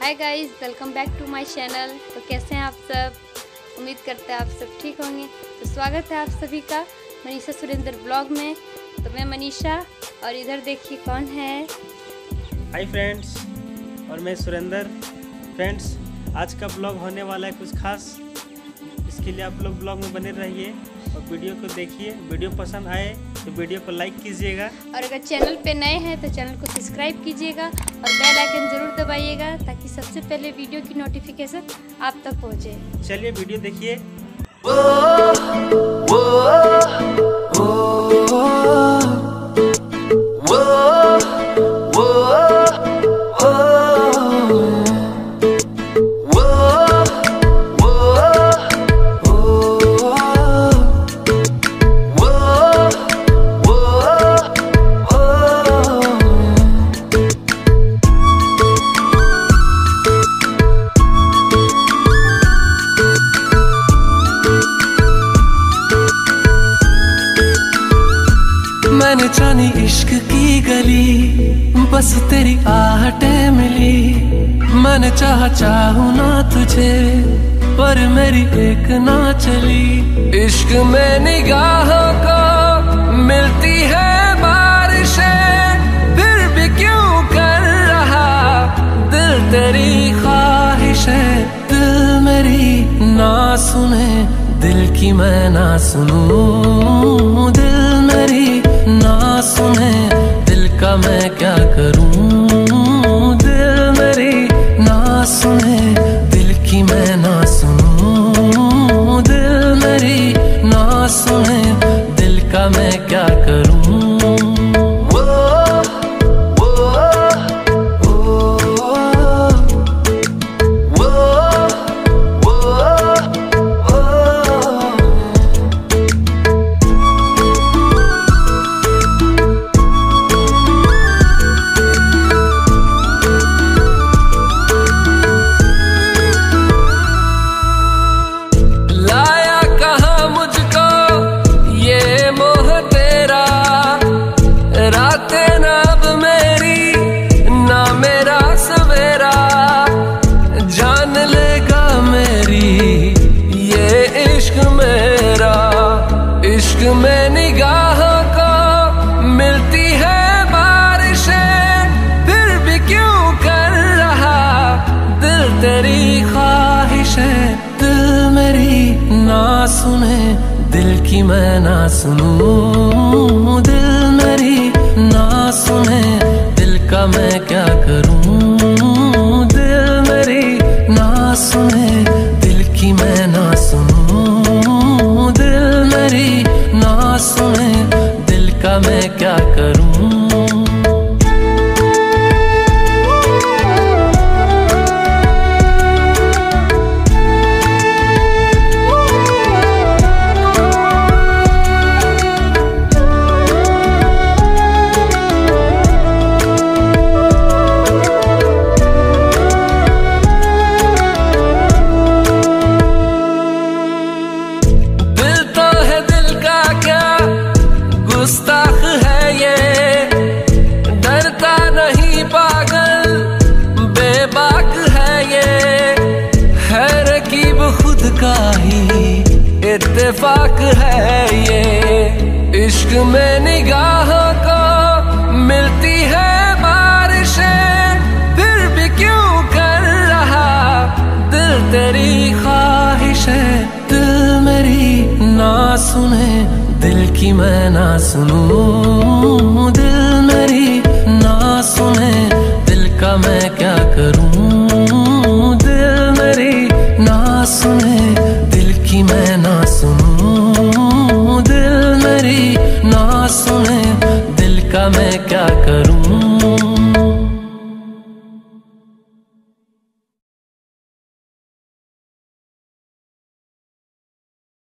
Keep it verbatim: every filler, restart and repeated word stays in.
Hi guys, welcome back to my channel. तो कैसे हैं आप सब? उम्मीद करते हैं आप सब ठीक होंगे। तो स्वागत है आप सभी का मनीषा सुरेंद्र ब्लॉग में। तो मैं मनीषा और इधर देखिए कौन है। हाय फ्रेंड्स, और मैं सुरेंद्र। फ्रेंड्स, आज का ब्लॉग होने वाला है कुछ खास, इसके लिए आप लोग ब्लॉग में बने रहिए और वीडियो को देखिए। वीडियो पसंद आए तो वीडियो को लाइक कीजिएगा और अगर चैनल पे नए हैं तो चैनल को सब्सक्राइब कीजिएगा और बेल आइकन जरूर दबाइएगा ताकि सबसे पहले वीडियो की नोटिफिकेशन आप तक पहुंचे। चलिए वीडियो देखिए। मैंने जानी इश्क की गली, बस तेरी आहटें मिली। मैंने चाहा चाहूं ना तुझे, पर मेरी एक ना चली। इश्क में निगाहों को मिलती है बारिशें, फिर भी क्यों कर रहा दिल तेरी ख्वाहिशें। दिल मेरी ना सुने, दिल की मैं ना सुनूं। दिल मेरी ना सुने, दिल का मैं क्या करूं। दिल मेरी ना सुने, दिल की मैं ना सुनूं। दिल मेरी ना सुने, दिल का मैं क्या करूं। इश्क में निगाहों को मिलती है बारिशें, फिर भी क्यों कर रहा दिल तेरी ख्वाहिशें। दिल मेरी ना सुने, दिल की मैं ना सुनूं। दिल मेरी ना सुने, दिल का मैं क्या करूं। दिल मेरी ना सुने, दिल की मैं ना सुनूं। दिल मेरी ना सुने, दिल का मैं क्या करूं। गुस्ताख है ये, डरता नहीं पागल, बेबाक है ये। है रकीब खुद का ही इत्तेफाक है ये। इश्क में निगाहों को मिलती है बारिशें, फिर भी क्यों कर रहा दिल तेरी ख्वाहिशें। दिल मेरी ना सुने, दिल की मैं ना सुनूं। दिल मेरी ना सुने, दिल का मैं क्या करूं। दिल मेरी ना सुने, दिल की मैं ना सुनूं। दिल मेरी ना सुने, दिल का मैं क्या करूं।